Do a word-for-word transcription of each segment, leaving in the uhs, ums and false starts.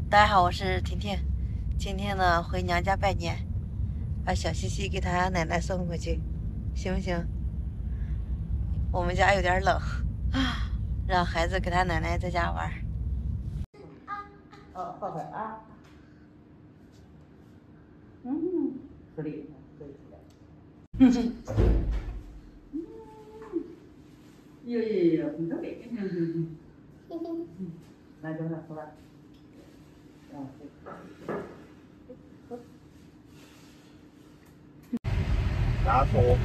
大家好，我是婷婷。今天呢回娘家拜年，把小西西给她奶奶送回去，行不行？我们家有点冷啊，让孩子给他奶奶在家玩。哦，抱会啊。嗯，可以，可以，可以。嗯。哟哟哟，很特别。嗯嗯嗯。嗯，来，等会过来。啊， 拿手。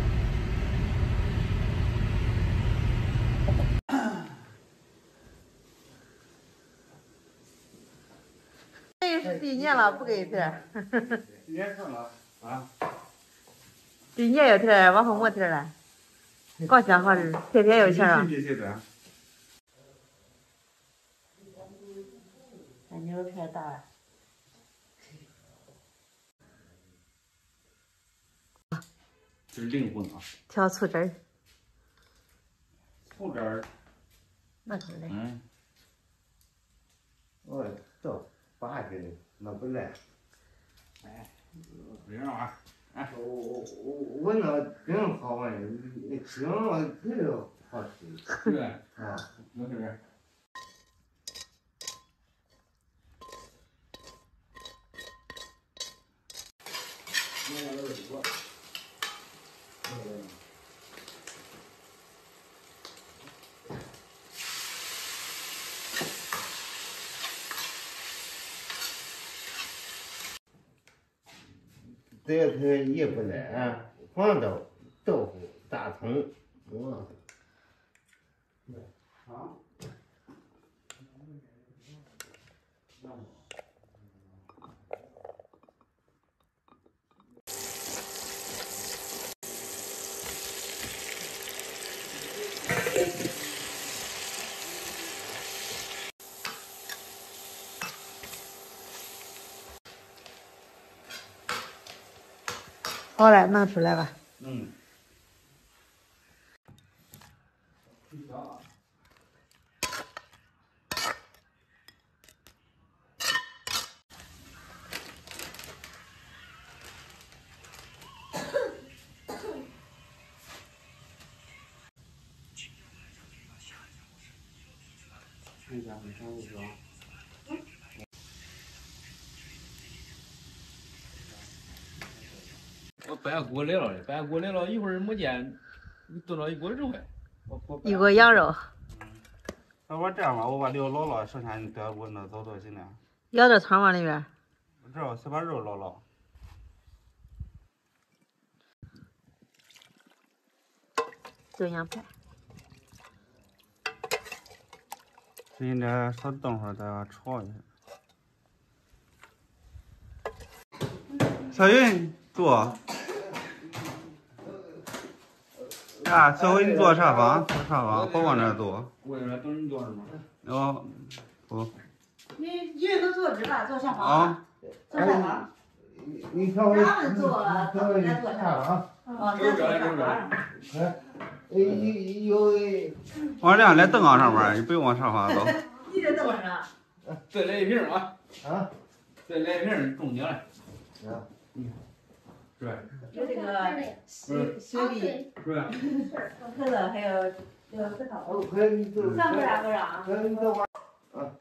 这是第一年了，不给贴。 第年成了啊。 第一年要贴，往后没贴了。刚想好是贴贴有钱啊。那牛肉片大了。 这是灵魂啊！ 调醋汁儿。 醋汁儿。 那是的。 嗯。哦，这八斤那不赖。哎，这样啊。哎，我我我我那真好玩，蒸了特好吃。对。啊，没事。这个也不赖啊，黄豆、豆腐、大葱，我。啊。 好了，弄出来吧。 嗯。看一下，你看这个。我搬锅来了，搬锅来了，一会儿没见，你炖了一锅肉哎。 一锅羊肉。 嗯。那我这样吧，我把料捞了，剩下你再给我那倒倒行了。 舀到汤往里边。 这样先把肉捞捞。 炖羊排。 现在稍等会儿，再炒一下。小云坐。啊，小云你坐沙发，坐沙发，别往那儿坐。我在那等你坐着吗？哦，不。 你一人都坐这吧，坐沙发。 啊。 坐沙发。 你看我。 咱们坐，咱们该坐沙发。哦，咱坐沙发上。 哎，有有。往这样来凳子上面，你不用往沙发走。 你在凳子上。 再来一瓶啊！啊，再来一瓶，中奖了。啊，嗯，是吧？ 有这个雪雪碧， 是吧？ 可乐，还有这个核桃。 哦，还有你这。 上不让不让？ 还有你这玩意儿。啊。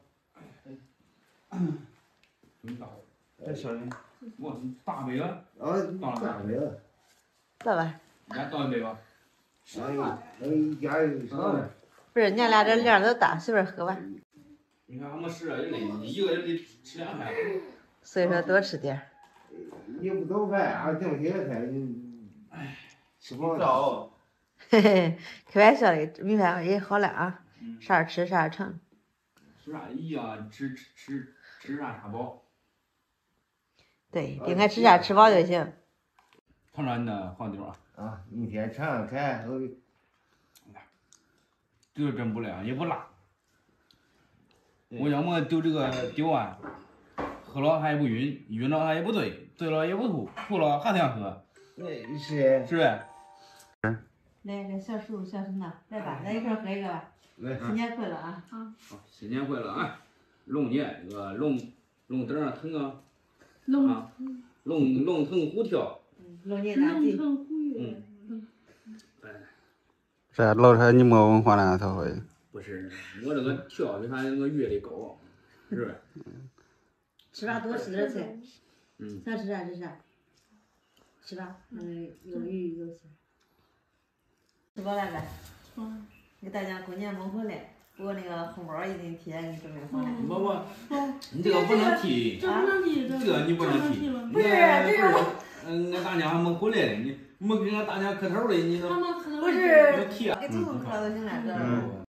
真大！这小人，我大杯了。啊，大杯了。 倒吧。 你家倒一杯吧。哎，那一家有啥呢？ 不是，娘俩这量都大，随便喝吧。 你看俺们十二个人，你一个人得吃两盘。 所以说多吃点。 你不做饭啊？挣些菜你，哎，吃不着。 嘿嘿，开玩笑的，米饭也好了啊，啥吃啥成。 吃啥一样，吃吃吃吃啥啥饱。 对，应该吃啥吃饱就行。 尝尝你的黄酒啊！啊，你先尝尝看。这个真不赖，也不辣。我要么丢这个酒啊，喝了还不晕，晕了还也不醉，醉了也不吐，吐了还想喝。是。是呗。 来个小叔小孙子，来吧，来一块喝一个吧。来。新年快乐啊！好。好， 新年快乐啊！ 龙年那个龙龙灯上腾啊， 龙啊，龙龙腾虎跳。 龙年大吉。 龙腾虎跃。 嗯。哎。 这老太你没文化了才会。 不是，我这个跳比他那个阅历高，是吧？ 吃吧，多吃点菜。 嗯。 想吃啥吃啥。吃吧，嗯，有鱼有菜。吃饱了呗。 嗯。 给大家过年没回来，不过那个红包已经提前给你准备好了。 不不，你这个不能提， 这不能提， 这个你不能提。 不是，这个嗯，俺大娘还没回来呢，你没给俺大娘磕头嘞，你都不是提啊？ 给祖宗磕了就行了，这。